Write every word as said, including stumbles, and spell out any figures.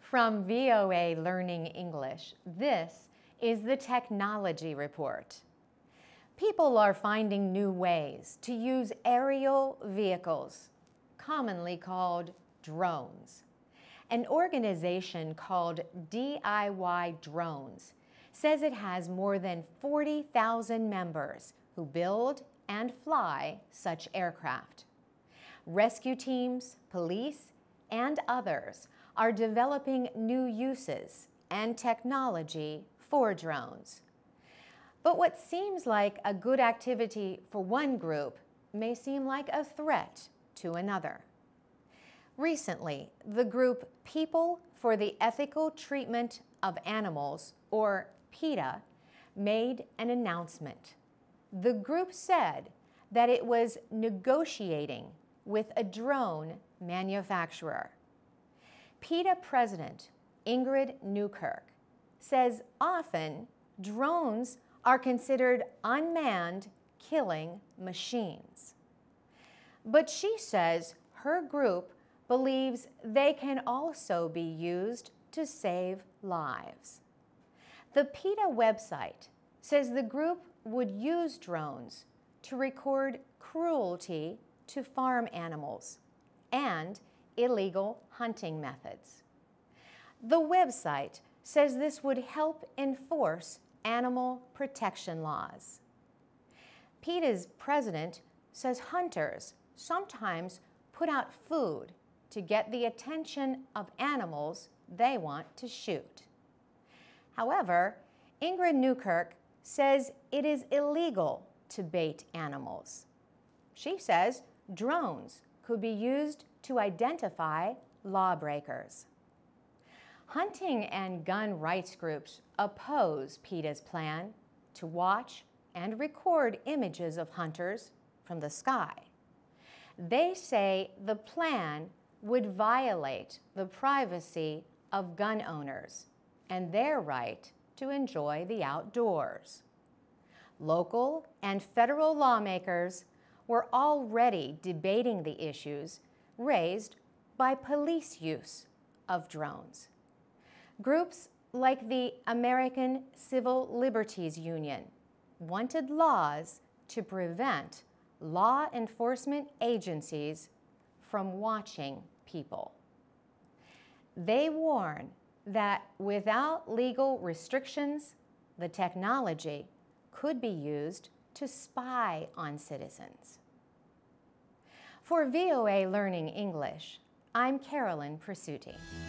From V O A Learning English, this is the Technology Report. People are finding new ways to use aerial vehicles, commonly called drones. An organization called D I Y Drones says it has more than forty thousand members who build and fly such aircraft. Rescue teams, police, and others are developing new uses and technology for drones. But what seems like a good activity for one group may seem like a threat to another. Recently, the group People for the Ethical Treatment of Animals, or PETA, made an announcement. The group said that it was negotiating with a drone manufacturer. PETA President Ingrid Newkirk says often drones are considered unmanned killing machines. But she says her group believes they can also be used to save lives. The PETA website says the group would use drones to record cruelty to farm animals and illegal hunting methods. The website says this would help enforce animal protection laws. PETA's president says hunters sometimes put out food to get the attention of animals they want to shoot. However, Ingrid Newkirk says it is illegal to bait animals. She says drones could be used to identify lawbreakers. Hunting and gun rights groups oppose PETA's plan to watch and record images of hunters from the sky. They say the plan would violate the privacy of gun owners and their right to enjoy the outdoors. Local and federal lawmakers were already debating the issues raised by police use of drones. Groups like the American Civil Liberties Union wanted laws to prevent law enforcement agencies from watching people. They warn that without legal restrictions, the technology could be used to spy on citizens. For V O A Learning English, I'm Carolyn Presutti.